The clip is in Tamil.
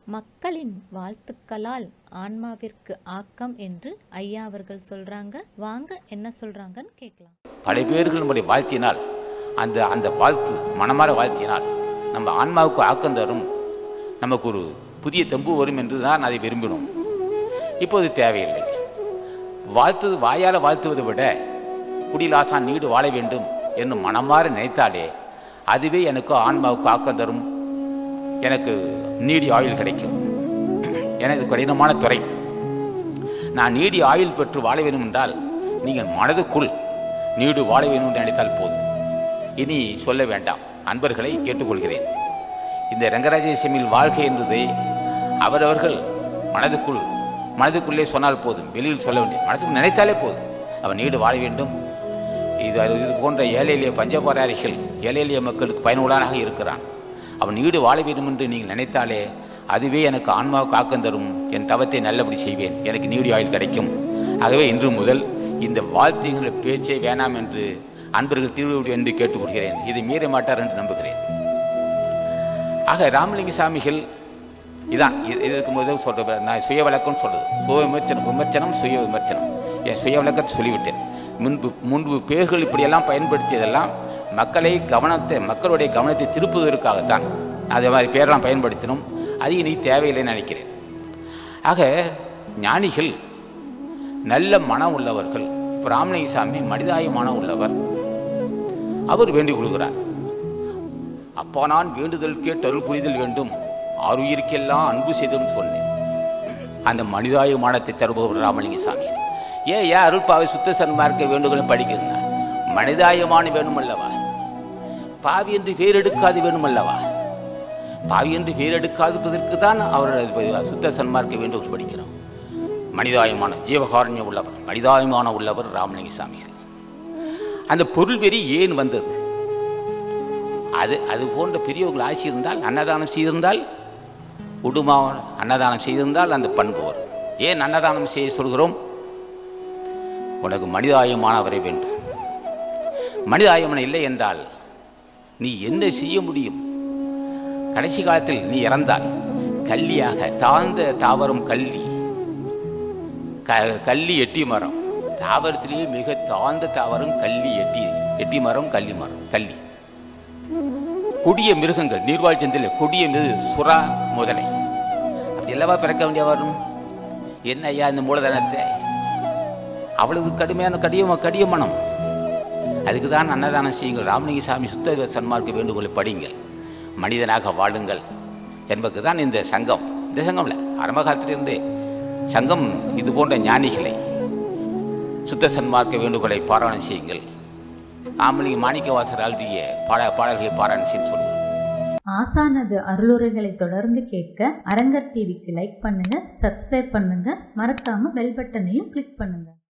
மக்களின் வாழ்த்துக்களால் ஆன்மாவிற்கு ஆக்கம் என்று ஐயா அவர்கள் சொல்றாங்க. வாங்க என்ன சொல்றாங்கன்னு கேட்கலாம். பல பேர்கள் நம்முடைய வாழ்த்தினால் அந்த வாழ்த்து மனமாற வாழ்த்தினால் நம்ம ஆன்மாவுக்கு ஆக்கம் தரும், நமக்கு ஒரு புதிய தெம்பு வரும் என்று தான் அதை விரும்பினோம். இப்போது தேவையில்லை. வாழ்த்துவது வாயால் வாழ்த்துவதை விட குடிலாசான் நீடு வாழ வேண்டும் என்று மனமாற நினைத்தாலே அதுவே எனக்கு ஆன்மாவுக்கு ஆக்கம் தரும், எனக்கு நீடி ஆயுள் கிடைக்கும். எனக்கு கடினமான துறை. நான் நீடி ஆயுள் பெற்று வாழ வேண்டும் என்றால் நீங்கள் மனதுக்குள் நீடு வாழ வேண்டும் என்று நினைத்தால் போதும். இனி சொல்ல வேண்டாம். அன்பர்களை கேட்டுக்கொள்கிறேன். இந்த ரங்கராஜேசமில் வாழ்க்கை என்பதை அவரவர்கள் மனதுக்குள்ளே சொன்னால் போதும், வெளியில் சொல்ல வேண்டிய மனதுக்கு நினைத்தாலே போதும். அவன் நீடு வாழ வேண்டும். இது போன்ற ஏழை எளிய பஞ்சபாரிகள் ஏழை எளிய மக்களுக்கு பயனுள்ளதாக இருக்கிறான். அவன் நீடு வாழ வேண்டும் என்று நீங்கள் நினைத்தாலே அதுவே எனக்கு ஆன்மாவுக்கு ஆக்கம் தரும், என் தவத்தை நல்லபடி செய்வேன், எனக்கு நீடி ஆயுள் கிடைக்கும். ஆகவே இன்று முதல் இந்த வாழ்த்துங்கிற பேச்சை வேணாம் என்று அன்பர்கள் திருவிழா என்று கேட்டுக்கொள்கிறேன். இதை மீற மாட்டார் என்று நம்புகிறேன். ஆக ராமலிங்க சாமிகள் இதான் இதற்கு முதல் சொல்ற நான் சுய விளக்கம் சொல்றது. விமர்சனம் சுய விமர்சனம். என் சுய விளக்கத்தை சொல்லிவிட்டேன். முன்பு பேர்கள் இப்படியெல்லாம் பயன்படுத்தியதெல்லாம் மக்களுடைய கவனத்தை திருப்புவதற்காகத்தான் அதே மாதிரி பேரெல்லாம் பயன்படுத்தினோம். அது இனி தேவையில்லைன்னு நினைக்கிறேன். ஆக ஞானிகள் நல்ல மனம் உள்ளவர்கள். இப்போ ராமலிங்க சாமி மனிதாய மனம் உள்ளவர். அவர் வேண்டிக் கொள்கிறார். அப்போ நான் வேண்டுதல் கேட்டு அருள் புரிதல் வேண்டும், ஆறுயிர்க்கெல்லாம் அன்பு செய்தோம்னு சொன்னேன். அந்த மனிதாய மானத்தை தருபவர் ராமலிங்க சாமி. ஏன் அருள்பாவை சுத்த சன்மார்க்க வேண்டுகோளை படிக்கிறேன்னா மனிதாயமான வேணும் அல்லவா, பாவி என்று பேர் எடுக்காது வேணும் அல்லவா. பாவி என்று பேர் எடுக்காததற்கு தான் அவர் சுத்த சன்மார்க்க வேண்டுகோள் படிக்கிறோம். மனிதாயமான ஜீவகாரண்யம் உள்ளவர், மனிதாயமான உள்ளவர் ராமலிங்க சாமிகள். அந்த பொருள் வெறி ஏன் வந்தது? அது போன்ற பெரியவர்கள் ஆட்சி இருந்தால், அன்னதானம் செய்திருந்தால், குடும்பம் அன்னதானம் செய்திருந்தால் அந்த பண்பு வரும். ஏன் அன்னதானம் செய்ய சொல்கிறோம்? உனக்கு மனிதாயமானவரை வேண்டும். மனிதாயமான இல்லை என்றால் நீ என்ன செய்ய முடியும்? கடைசி காலத்தில் நீ இறந்தால் கல்லியாக தாழ்ந்த தாவரம் கள்ளி எட்டி மரம், தாவரத்திலேயே மிக தாழ்ந்த தாவரம் எட்டி மரம், கள்ளி. கொடிய மிருகங்கள் நீர்வாழ் செந்தில் கொடிய சுறா முதலை அப்படி எல்லாவா பிறக்க வேண்டிய வரும். என்ன ஐயா இந்த மூலதனத்தை அவ்வளவு கடிய மனம். அதுக்கு தான் அன்னதானம் செய்யுங்கள். ராமலிங்க சாமி சுத்த சன்மார்க்க வேண்டுகோளை படிங்கள், மனிதனாக வாழுங்கள் என்பதுக்கு தான் இந்த சங்கம். இந்த சங்கம்ல ஆரம்ப காலத்திலிருந்தே சங்கம் இது போன்ற ஞானிகளை சுத்த சன்மார்க்க வேண்டுகோளை பாராயணம் செய்யுங்கள். ராமலிங்க மாணிக்கவாசர் ஆழ்விய பாடல்களை பாராயணம் செய்ய சொல்லுங்கள். ஆசானது அருளுரைகளை தொடர்ந்து கேட்க அரங்கர் டிவிக்கு லைக் பண்ணுங்க, சப்ஸ்கிரைப் பண்ணுங்க, மறக்காம பெல் பட்டனையும் கிளிக் பண்ணுங்க.